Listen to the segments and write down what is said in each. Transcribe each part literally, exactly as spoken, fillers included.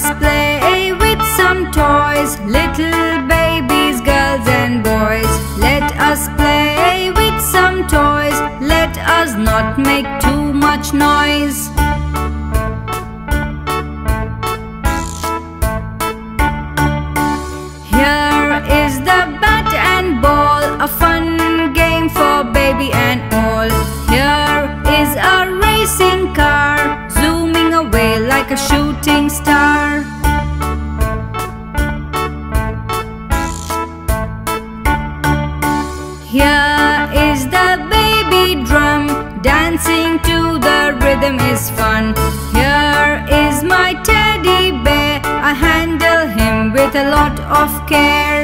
us play with some toys, little babies, girls and boys. Let us play with some toys, let us not make too much noise. Here is the bat and ball, a fun game for baby and all. Here is a racing car, zooming away like a shooting star. Here is the baby drum, dancing to the rhythm is fun. Here is my teddy bear, I handle him with a lot of care.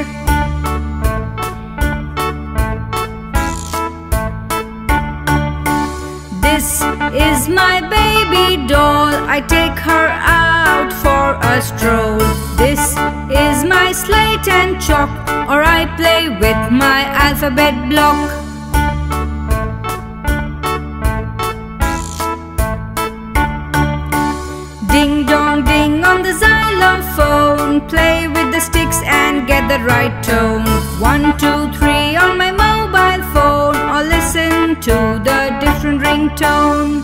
This is my baby doll, I take her out for a stroll. This is my slate and chalk, or I play with my alphabet block. Ding dong ding on the xylophone, play with the sticks and get the right tone. One, two, three on my mobile phone, or listen to the different ringtone.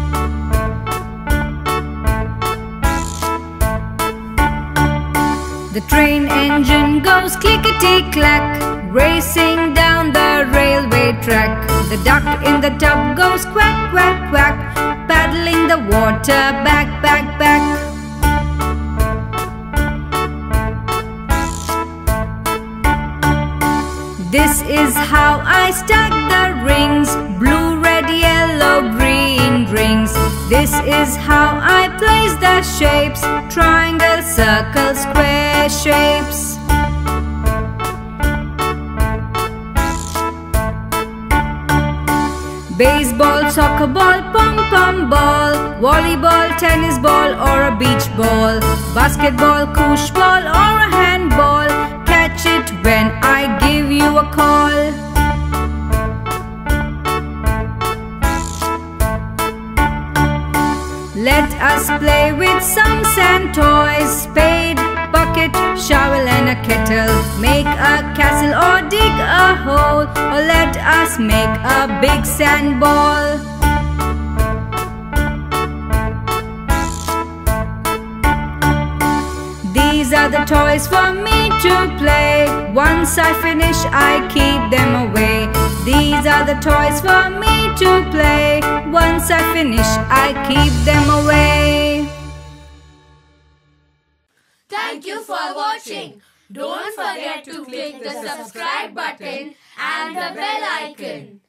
The train engine goes clickety-clack, racing down the railway track. The duck in the tub goes quack, quack, quack, paddling the water back, back, back. This is how I stack the rings, blue, red, yellow, green rings. This is how I place the shapes, triangle, circle, square shapes. Baseball, soccer ball, pom-pom ball, volleyball, tennis ball or a beach ball, basketball, koosh ball or a handball. Catch it when I give you a call. Let us play with some sand toys, spade, bucket, shovel and a kettle. Make a castle or dig a hole, or let us make a big sand ball. These are the toys for me to play. Once I finish, I keep them away. These are the toys for me to play. Once I finish, I keep them away. Thank you for watching. Don't forget to click the subscribe button and the bell icon.